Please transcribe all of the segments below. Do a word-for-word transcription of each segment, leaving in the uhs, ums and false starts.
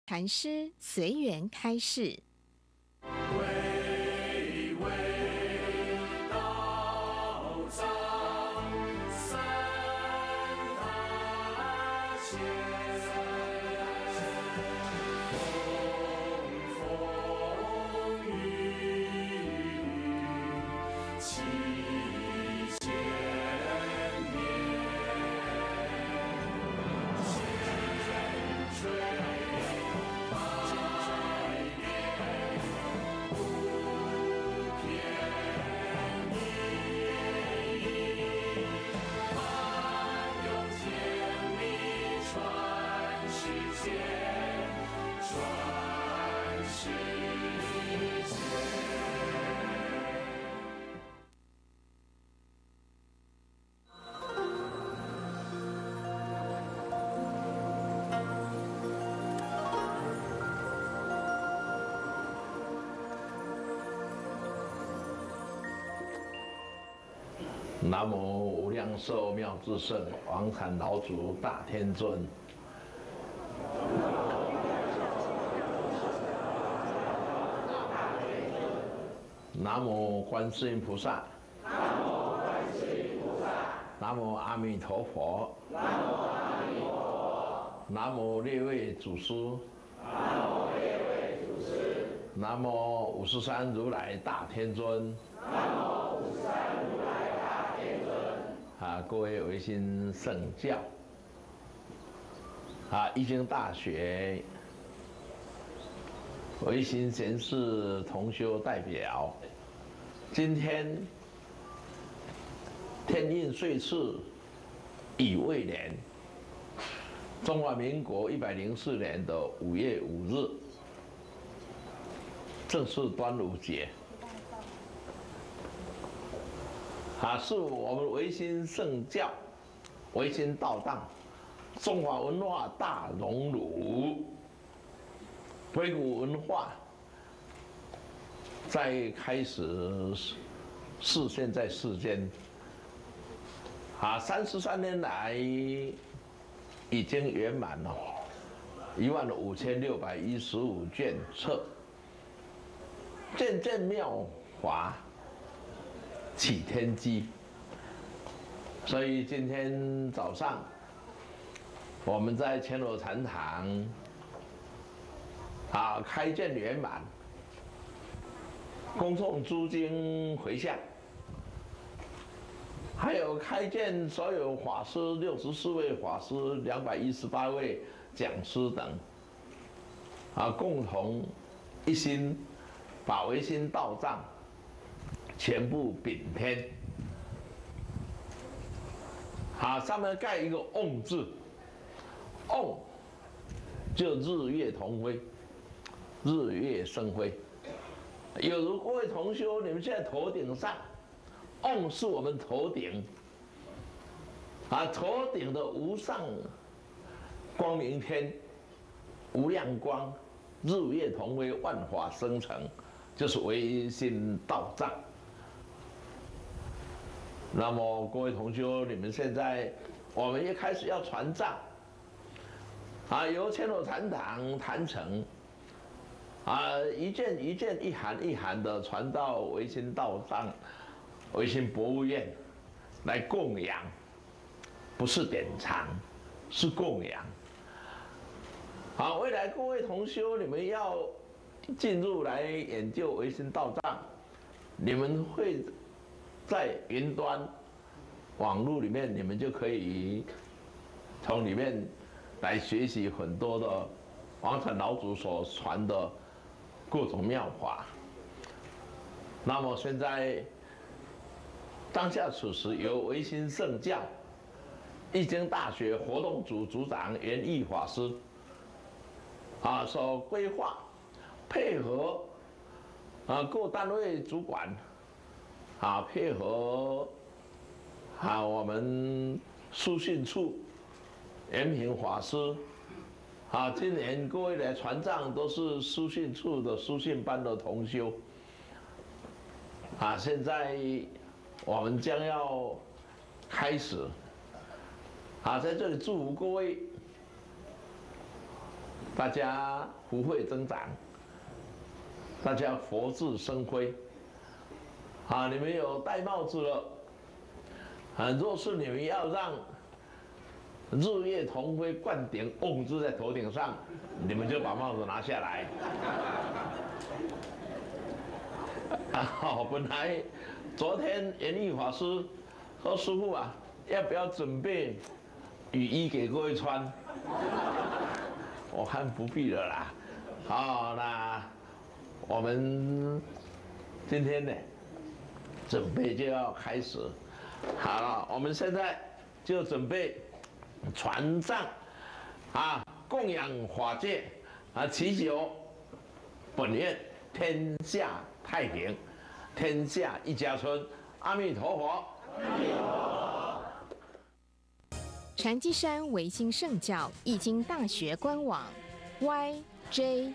禅师随缘开示。 巍巍道藏三大千，风风雨雨七千年，千锤百炼不偏移，万有千里传世间，传世间。 南无无量寿妙智圣王禅老祖大天尊。南无观世音菩萨。 南无观世音菩萨。 南无阿弥陀佛。 南无阿弥陀佛。 南无列位祖师。 南无列位祖师。 南无五十三如来大天尊。 南无五十三如来大天尊。 啊，各位维新圣教，啊，易经大学维新贤士同修代表，今天天运岁次乙未年，中华民国一百零四年的五月五日，正是端午节。啊，是我们维新圣教、维新道藏、中华文化大熔炉、回古文化在开始示现在世间。啊，三十三年来已经圆满了一万五千六百一十五卷册，件件妙法起天机。所以今天早上我们在千罗禅堂啊开卷圆满，恭送诸经回向，还有开卷所有法师六十四位法师、两百一十八位讲师等啊，共同一心把维新道藏全部禀天，啊，上面盖一个“嗡”字，“嗡”就日月同辉，日月生辉。有如各位同修，你们现在头顶上，“嗡”是我们头顶，啊，头顶的无上光明天，无量光，日月同辉，万法生成，就是维新道藏。那么各位同修，你们现在我们一开始要传藏，啊，由千罗禅堂坛城，啊，一件一件、一函一函的传到维新道藏、维新博物院来供养，不是典藏，是供养。好，未来各位同修，你们要进入来研究维新道藏，你们会在云端网络里面，你们就可以从里面来学习很多的王禅老祖所传的各种妙法。那么现在当下此时，由维新圣教易经大学活动组组长袁毅法师啊所规划，配合啊各单位主管啊配合啊我们书信处延平法师啊，今年各位来传藏都是书信处的书信班的同修啊，现在我们将要开始啊，在这里祝福各位大家福慧增长，大家佛智生辉。啊，你们有戴帽子了，啊，若是你们要让日月同辉灌顶瓮字在头顶上，你们就把帽子拿下来。啊，本来昨天严毅法师说师父啊，要不要准备雨衣给各位穿？我看不必了啦。好，那我们今天呢，准备就要开始。好了，我们现在就准备传藏啊，供养法界啊，祈求本愿天下太平，天下一家春。阿弥陀佛。阿弥陀佛。 禅机山维新圣教易经大学官网 Y J。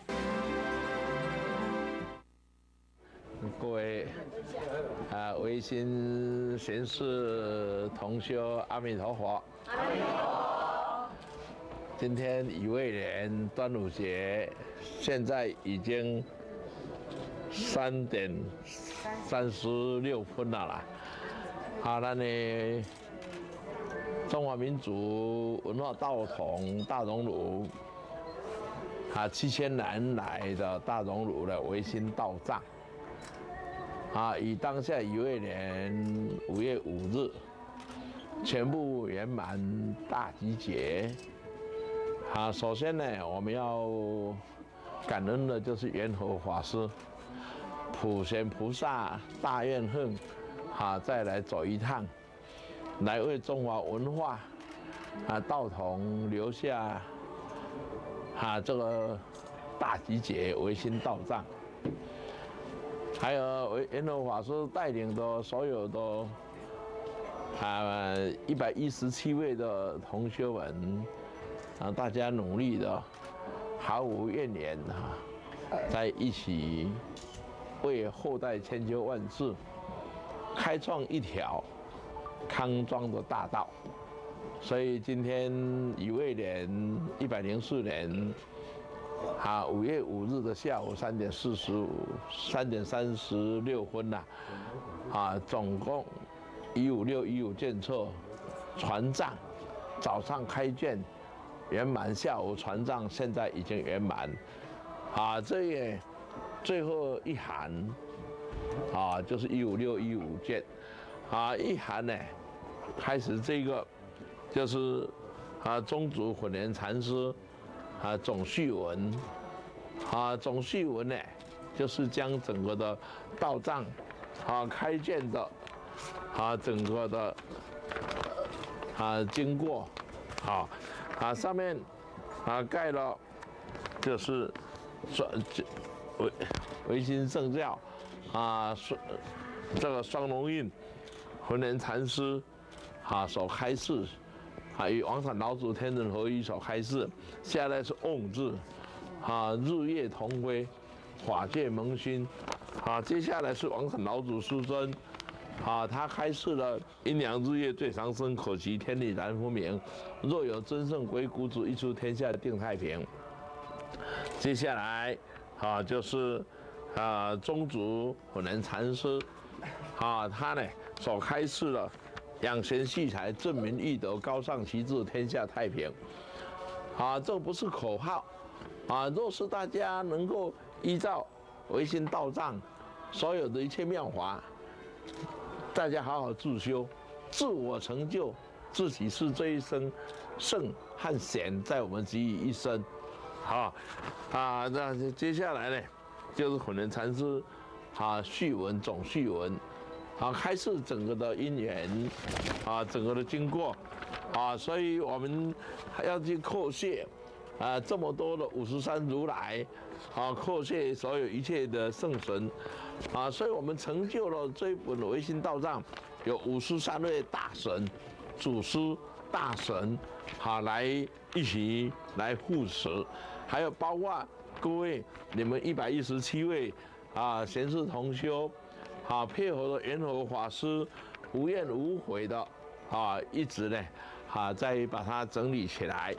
各位啊，维新贤士同修，阿弥陀佛。阿弥陀佛。今天乙未年端午节，现在已经三点三十六分了啦。好，那呢，中华民族文化道统大熔炉，啊，七千年来的大熔炉的维新道藏。啊，以当下乙未年五月五日，全部圆满大集结。啊，首先呢，我们要感恩的就是圆和法师、普贤菩萨大愿恨，啊，再来走一趟，来为中华文化啊道统留下啊这个大集结维新道藏。还有圆和法师带领的所有的啊一百一十七位的同修们啊，大家努力的，毫无怨言啊，在一起为后代千秋万世开创一条康庄的大道。所以今天乙未年一百零四年。啊，五月五日的下午三点四十五、三点三十六分呐、啊，啊，总共一五六一五卷册传藏，早上开卷圆满，下午传藏，现在已经圆满。啊，这也最后一函，啊，就是一五六一五卷，啊，一函呢，开始这个就是啊，宗主混元禅师。啊，总序文，啊，总序文呢，就是将整个的道藏，啊，开卷的，啊，整个的，啊，经过，啊，啊，上面，啊，盖了，就是双维维新圣教，啊，双这个双龙印，混元禅师，啊，所开示。啊，与王禅老祖天人合一所开示，下来是瓮字，啊，日月同辉，法界蒙熏，啊，接下来是王禅老祖师尊，啊，他开示了阴阳日月最长生，可期天理然分明，若有真圣鬼谷子，一出天下定太平。接下来，啊，就是啊，宗主混元禅师，啊，他呢所开示了。养贤蓄才，正民育德，高尚齐治，天下太平。啊，这不是口号，啊，若是大家能够依照维新道藏所有的一切妙法，大家好好自修，自我成就，自己是这一生圣和贤，在我们集于一身。好，啊，那接下来呢，就是混元禅师啊序文总序文。啊，开示整个的因缘，啊，整个的经过，啊，所以我们还要去叩谢，啊，这么多的五十三如来，啊，叩谢所有一切的圣神，啊，所以我们成就了这一本维新道藏，有五十三位大神、祖师大神，啊，来一起来护持，还有包括各位你们一百一十七位啊贤士同修。啊，配合了圆和法师无怨无悔的啊，一直呢啊，再把它整理起来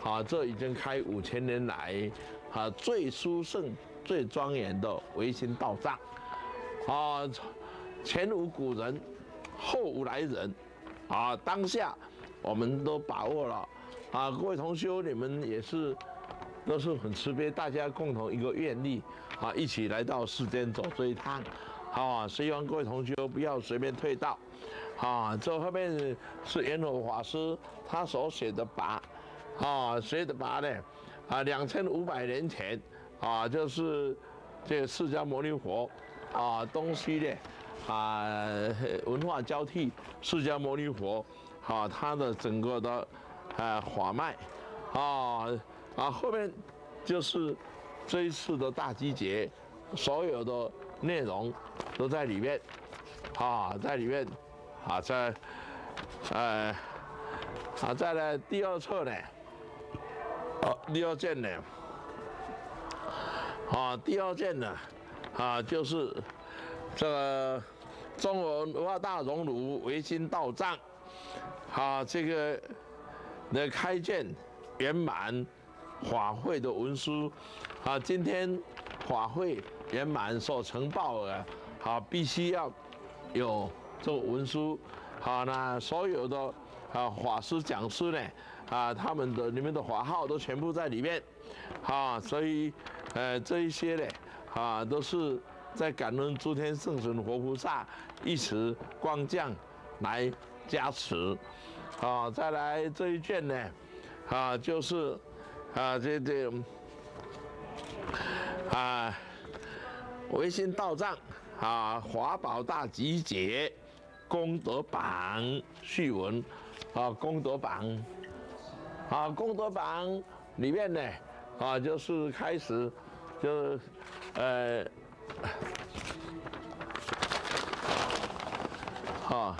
啊，这已经开五千年来啊最殊胜、最庄严的维新道藏，啊，前无古人，后无来人，啊，当下我们都把握了，啊，各位同修，你们也是都是很慈悲，大家共同一个愿力，啊，一起来到世间走这一趟，啊，希望各位同修不要随便退道，啊，这后面是圆佛法师他所写的跋。啊，谁的跋呢？啊，两千五百年前，啊，就是这个释迦牟尼佛，啊，东西的，啊，文化交替，释迦牟尼佛，啊，他的整个的，啊，法脉，啊，啊，后面就是这一次的大集结，所有的内容都在里面，啊，在里面，啊，在，呃，啊，再来第二册呢。好，第二件呢，啊，第二件呢，啊，就是这个中国文化大熔炉维新道藏，啊，这个的开建圆满法会的文书，啊，今天法会圆满所呈报的，啊，必须要有这个文书，好，那所有的啊法师讲师呢。啊，他们的你们的法号都全部在里面，啊，所以，呃，这一些呢，啊，都是在感恩诸天圣神活菩萨一时光降来加持，啊，再来这一卷呢，啊，就是啊，这这啊，维新道藏啊，华宝大集结功德榜序文，啊，功德榜。啊，功德榜里面呢，啊，就是开始，就，呃，啊，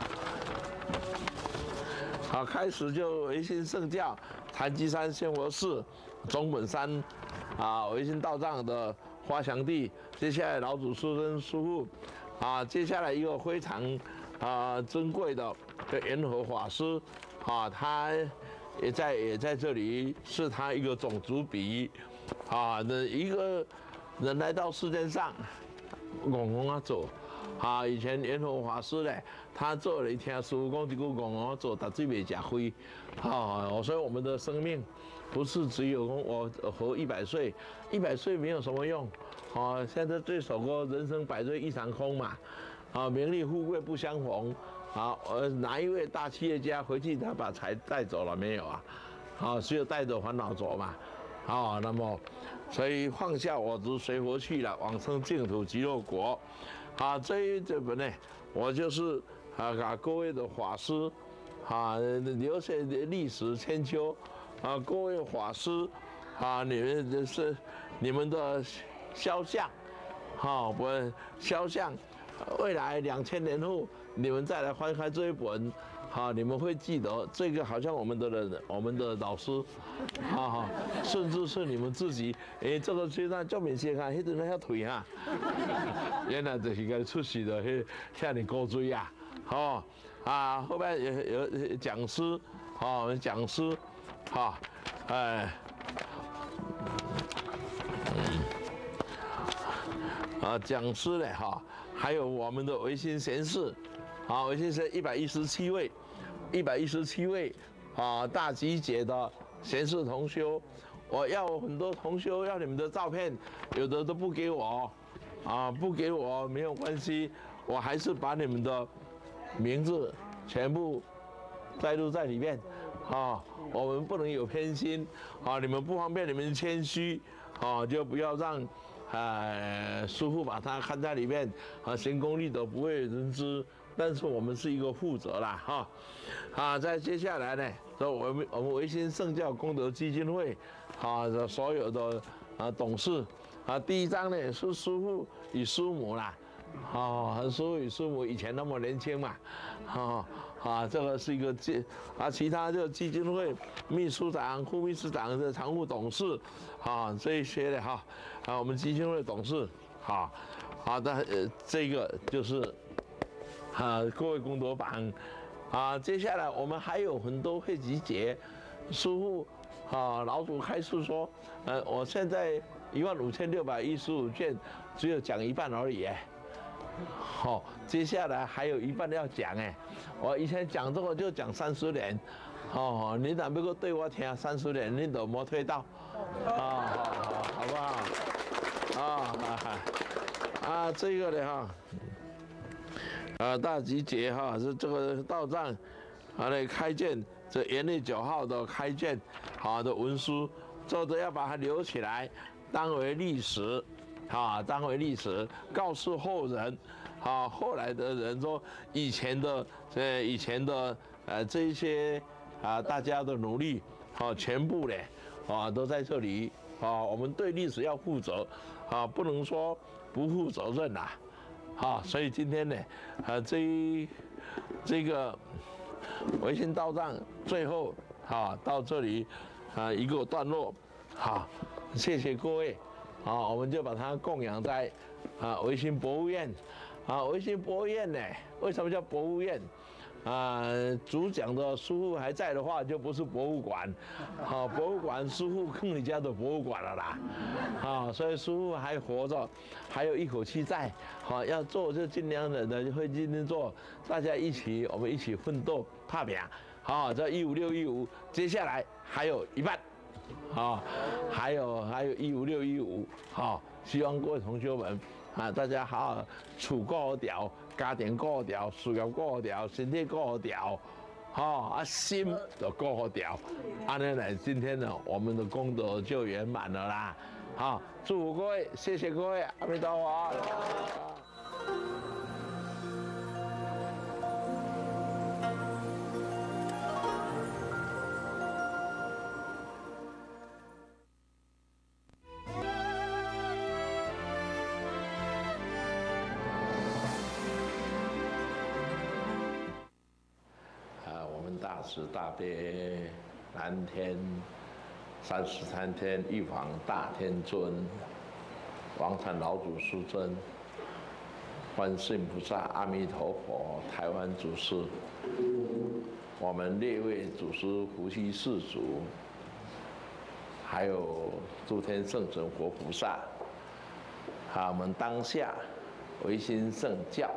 好，开始就维新圣教，禅机山仙佛寺，中本山，啊，维新道藏的发祥地。接下来老祖师跟师父，啊，接下来一个非常啊珍贵的这圆佛法师，啊，他。也在也在这里，是他一个种族比，啊，那一个人来到世界上，公公啊做，啊，以前圆佛法师呢，他做了一天师父讲一句公公做，打最没假灰，啊，所以我们的生命不是只有我活一百岁，一百岁没有什么用，啊，现在这首歌人生百岁一场空嘛，啊，名利富贵不相逢。好，呃，哪一位大企业家回去他把财带走了没有啊？好，只有带着烦恼走嘛。好，那么，所以放下我执随佛去了，往生净土极乐国。好，这一这本呢，我就是啊，给各位的法师啊留下历史千秋啊，各位法师啊，你们这是你们的肖像，好，我肖像，未来两千年后。你们再来翻开这一本，好，你们会记得这个好像我们的人，我们的老师，啊，甚至是你们自己，哎，这个阶段叫明显看，迄阵那腿哈，原来就是个出席的，迄向你高追啊，哦，啊，后面有有讲师，哦，讲师，哈，哎，啊，讲师呢，哈，还有我们的维新贤士。好，维新是一百一十七位，一百一十七位啊，大集结的贤士同修，我要很多同修要你们的照片，有的都不给我，啊，不给我没有关系，我还是把你们的名字全部摘录在里面，啊，我们不能有偏心，啊，你们不方便，你们谦虚，啊，就不要让。呃，师父把它看在里面，啊，行功立德不为人知，但是我们是一个负责啦，哈，啊，在接下来呢，这我们我们维新圣教功德基金会，啊，这所有的啊董事，啊，第一章呢是师父与师母啦，啊，师父与师母以前那么年轻嘛，啊啊，这个是一个基啊，其他就基金会秘书长、副秘书长的常务董事，啊，这一些的哈。啊，我们基金会董事，好，好的，呃，这个就是啊，各位功德榜，啊，接下来我们还有很多会集结，师父啊，老祖开示说，呃，我现在一万五千六百一十五卷，只有讲一半而已，哎，好，接下来还有一半要讲，哎，我以前讲这个就讲三十年，哦，你哪要对我听三十年，你都没推到，啊，好，好不好？啊，啊，这个的哈，啊，大集结哈是这个道藏，啊，那开卷。这元历九号的开卷，好的文书，作者要把它留起来，当为历史，啊，当为历史，告诉后人，啊，后来的人说以前的，呃，以前的，呃，这一些啊，大家的努力，啊，全部呢，啊，都在这里，啊，我们对历史要负责，啊，不能说不负责任呐，啊，所以今天呢，啊，这一这个。维新道藏最后啊到这里啊一个段落，好，谢谢各位，好，我们就把它供养在啊维新博物院，啊维新博物院呢，为什么叫博物院？啊，主讲的师傅还在的话，就不是博物馆，好，博物馆师傅更你家的博物馆了啦，啊，所以师傅还活着，还有一口气在，好，要做就尽量的呢会尽力做，大家一起，我们一起奋斗，打拼，好，这一五六一五，接下来还有一半，啊，还有还有一五六一五，好，希望各位同学们啊，大家好好处过好调。家庭过好调，事业过好调，身体过好调，好啊，心就过好调。安尼呢，今天呢，我们的功德就圆满了啦。好，祝福各位，谢谢各位，阿弥陀佛。大慈大悲南天三十三天玉皇大天尊，王禅老祖师尊，观世音菩萨、阿弥陀佛，台湾祖师，我们列位祖师伏羲氏祖，还有诸天圣神活菩萨，好，我们当下维新圣教。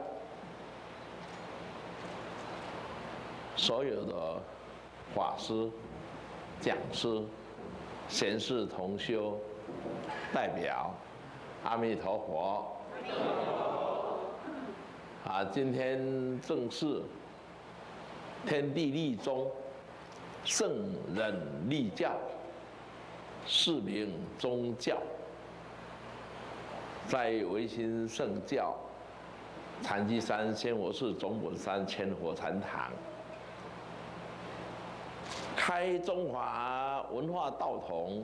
所有的法师、讲师、贤士同修代表，阿弥陀佛。啊，今天正是天地立宗，圣人立教，是名宗教。在维新圣教禅机山仙佛寺总本山千佛禅堂。开中华文化道统，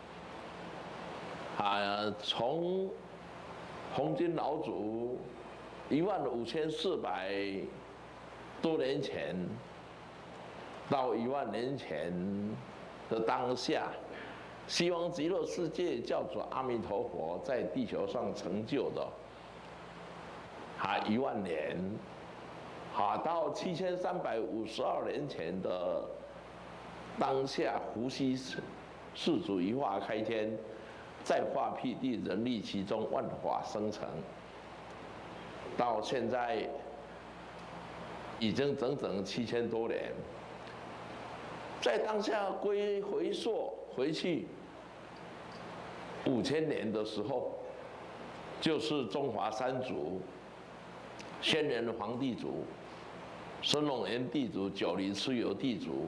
啊，从红军老祖一万五千四百多年前到一万年前的当下，西方极乐世界教主阿弥陀佛在地球上成就的，啊，一万年，啊，到七千三百五十二年前的。当下伏羲氏祖一化开天，再化辟地，人力其中，万法生成。到现在已经整整七千多年。在当下归回溯回去五千年的时候，就是中华三祖：先人皇帝祖、神龙元地祖、九黎蚩尤地祖。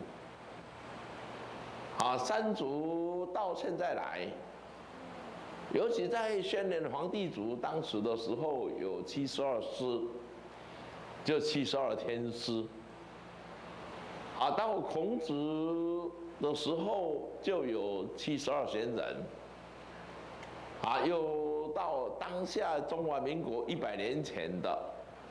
啊，三祖到现在来，尤其在宣仁皇帝祖当时的时候，有七十二师，就七十二天师。啊，到孔子的时候就有七十二贤人。啊，又到当下中华民国一百年前的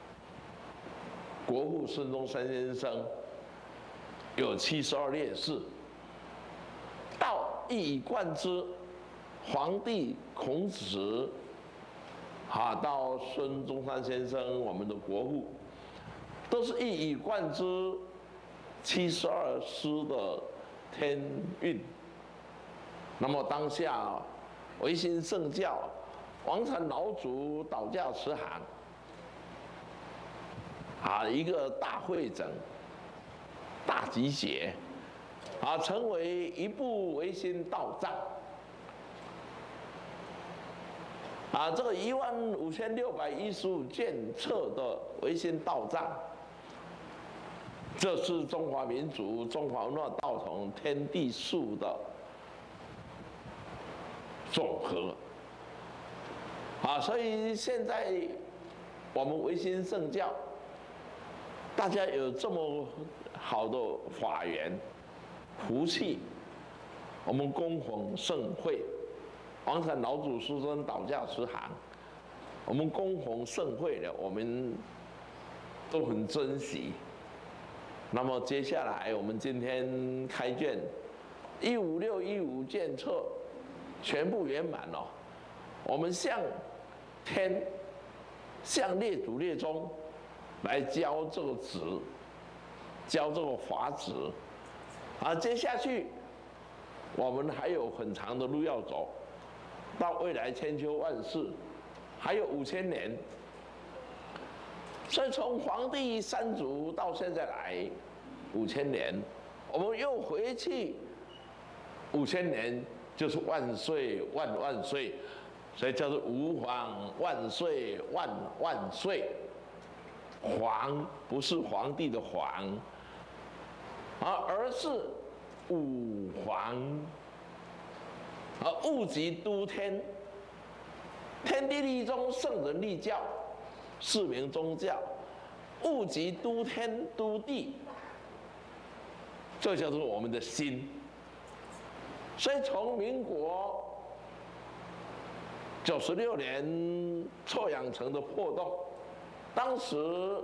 国父孙中山先生，有七十二烈士。到一以贯之，皇帝孔子，啊，到孙中山先生，我们的国父，都是一以贯之七十二师的天运， 那么当下维新圣教王禅老祖导驾慈航啊，一个大会诊、大集结啊，成为一部维新道藏啊，这个一万五千六百一十五卷册的维新道藏，这是中华民族中华文化道统天地树的总和啊，所以现在我们维新圣教，大家有这么好的法缘、福气，我们供奉盛会，王禅老祖师尊导驾慈航，我们供奉盛会的，我们都很珍惜。那么接下来我们今天开卷一五六一五卷册全部圆满了，我们向天、向列祖列宗来教这个旨，教这个法旨，啊，接下去我们还有很长的路要走，到未来千秋万世，还有五千年。所以从黄帝三祖到现在来五千年，我们又回去五千年，就是万岁万万岁，所以叫做吾皇万岁万万岁。皇不是皇帝的皇，啊，而是吾皇，啊，物极都天，天地立宗，圣人立教，是名宗教。物极都天都地，这叫做我们的心。所以从民国九十六年臭氧层的破洞，当时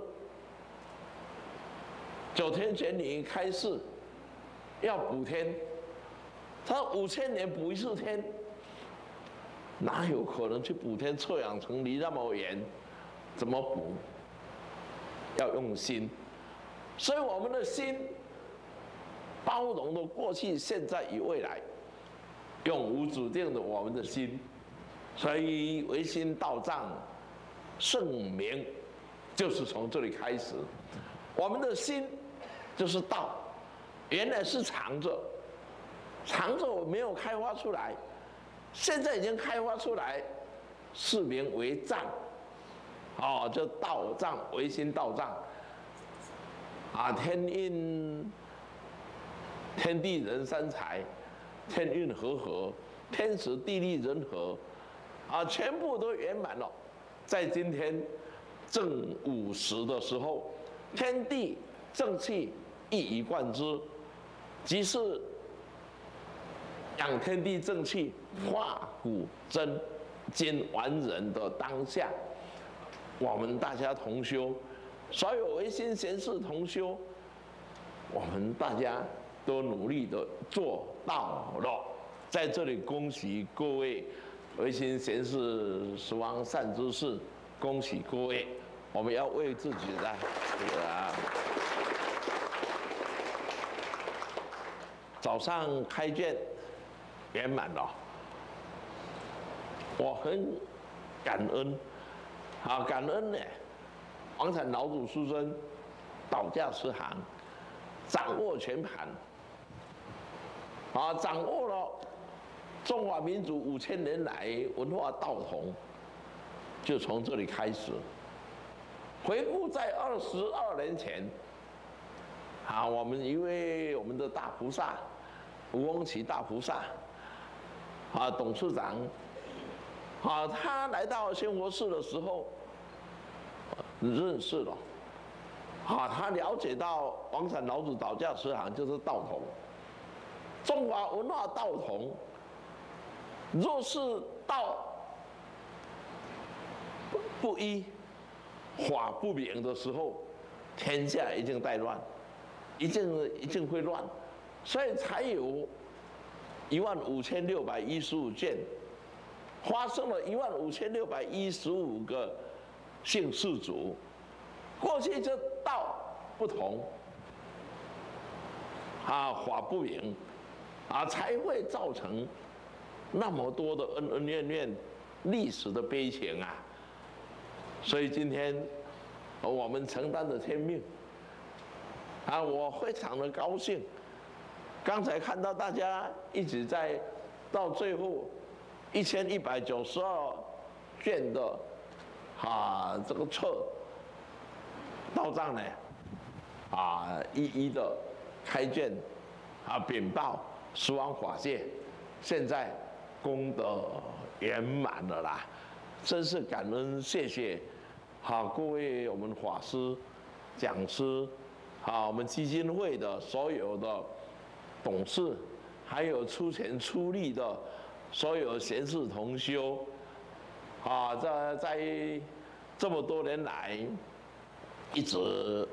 九天玄女开示要补天，他五千年补一次天，哪有可能去补天？臭氧层离那么远，怎么补？要用心，所以我们的心包容了过去、现在与未来，永无止境的我们的心。所以唯心道藏圣明就是从这里开始。我们的心就是道，原来是藏着，藏着没有开发出来，现在已经开发出来，是名为藏。哦，就道藏，唯心道藏啊，天运、天地人三才，天运和合，天时地利人和，啊，全部都圆满了。在今天正午时的时候，天地正气一以贯之，即是养天地正气、化古真今完人的当下。我们大家同修，所有唯心贤士同修，我们大家都努力的做到了。在这里恭喜各位唯心贤士十方善知识，恭喜各位！我们要为自己的这个早上开卷圆满了，我很感恩。好，感恩呢，王禅老祖师尊导驾慈航，掌握全盘，啊，掌握了中华民族五千年来文化道统，就从这里开始。回顾在二十二年前，啊，我们一位我们的大菩萨，吴翁奇大菩萨，啊，董事长。啊，他来到仙佛寺的时候，认识了，啊，他了解到王禅老祖导驾慈航就是道统，中华文化道统，若是道不一、法不明的时候，天下一定大乱，一定一定会乱，所以才有一万五千六百一十五卷。发生了一万五千六百一十五个姓氏族，过去这道不同，啊，法不明，啊，才会造成那么多的恩恩怨怨，历史的悲情啊。所以今天我们承担着天命啊，我非常的高兴。刚才看到大家一直在到最后一千一百九十二卷的啊这个册到账呢，啊一一的开卷啊禀报十方法界，现在功德圆满了啦，真是感恩谢谢，好各位我们法师、讲师，好我们基金会的所有的董事，还有出钱出力的所有贤士同修，啊，在在这么多年来一直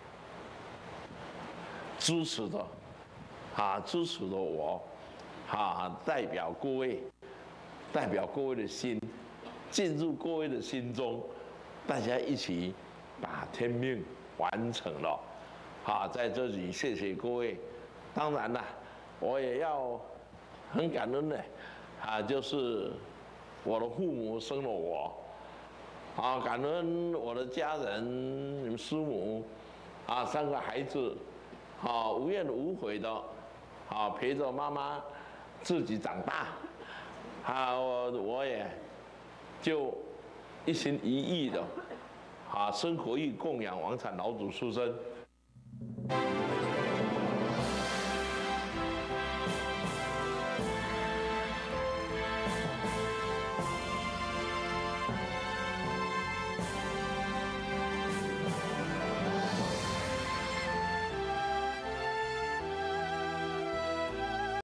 支持的，啊，支持的我，啊，代表各位，代表各位的心，进入各位的心中，大家一起把天命完成了，啊，在这里谢谢各位。当然了，我也要很感恩的，啊，就是我的父母生了我，啊，感恩我的家人、你们师母，啊，三个孩子，啊，无怨无悔的，啊，陪着妈妈自己长大，啊，我我也就一心一意的，啊，生活于供养王禅老祖出生。